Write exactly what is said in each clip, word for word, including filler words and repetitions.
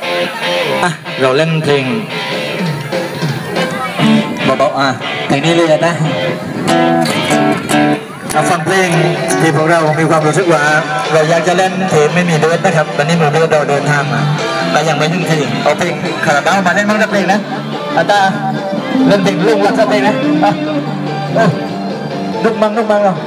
อ่ะเราเล่นเพลงเบาๆอ่ะเพลงนี้เลยนะเราฟังเพลงที่พวกเรามีความรู้สึกว่าเราอยากจะเล่นเพลงไม่มีเลือดนะครับตอนนี้มือเลือดเราเดินทางมาแต่ยังไม่ถึงที่เอาเพลงคาราบาวมาเล่นบ้างสักเพลงนะอาตาเล่นเพลงลุงรักสักเพลงนะลุกมังลุกมังเรา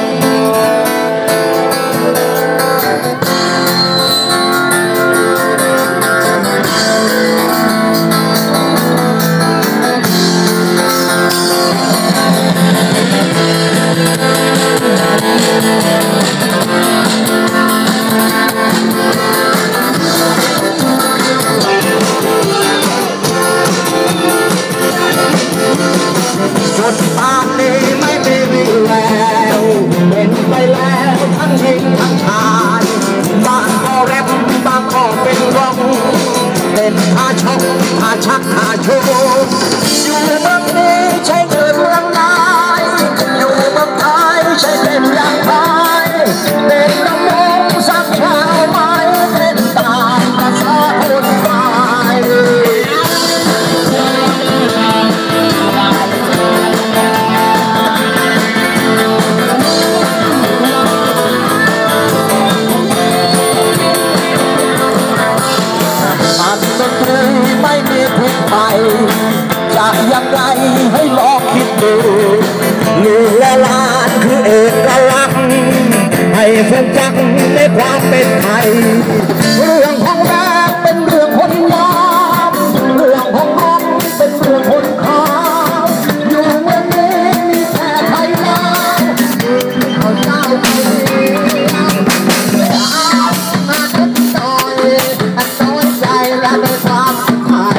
ชักหาโชว์อยู่เมืองนี้ใช่เมืองเมืองนายอยู่เมืองไทยใช่เป็นอย่างไทยเป็นระมงสักชาวไม้เป็นตาภาษาคนตายอันดนตรีไม่มีผิดไปจะยังไงให้ลองคิดดูลูกและหลานคือเอกลักษณ์ให้แฟนจักในความเป็นไทยเรื่องของแรกเป็นเรื่องคนงามเรื่องของน้องเป็นเรื่องคนขาวอยู่เมืองนี้มีแค่ไทยลาวเขาเจ้าไทยมาทุกซอยน้อยใจและในความไทย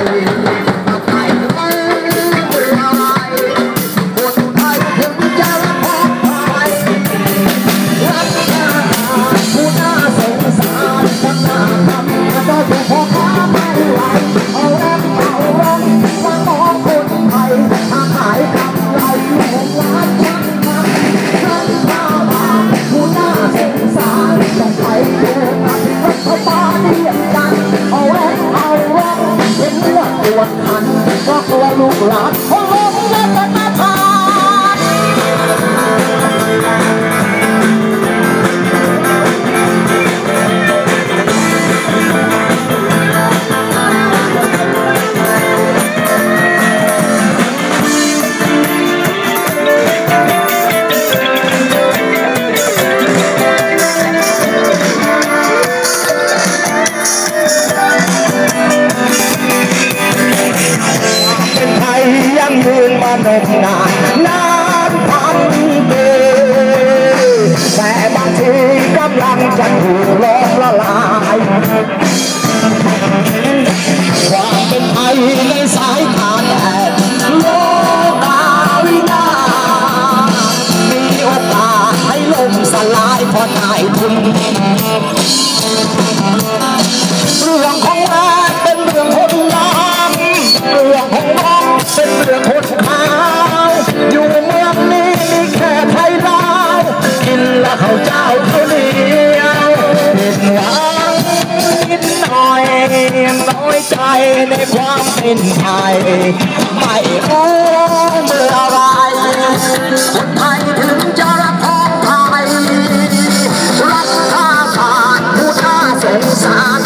ก็กลัวลูกหลานเขาลงและจะมาทานยืนมาเนิ่นนานนานพันปีแต่บางทีกำลังจะถูกลองละลายความเป็นไทยในสายทานแดดโลกาวินามีโอกาสให้ล่มสลายพอตายทิ้งเรื่องของแม่เป็นเรื่องคนงามเรื่องของน้องเป็นเรื่องคนขาวอยู่เมืองนี้มีแค่ไทยลาวกินแล้วข้าวเจ้าข้าวเหนียวผิดหวังนิดหน่อยน้อยใจในความเป็นไทยไม่รู้เมื่อไรคนไทยถึงจะรักท้องไทยรักชาติผู้น่าสงสาร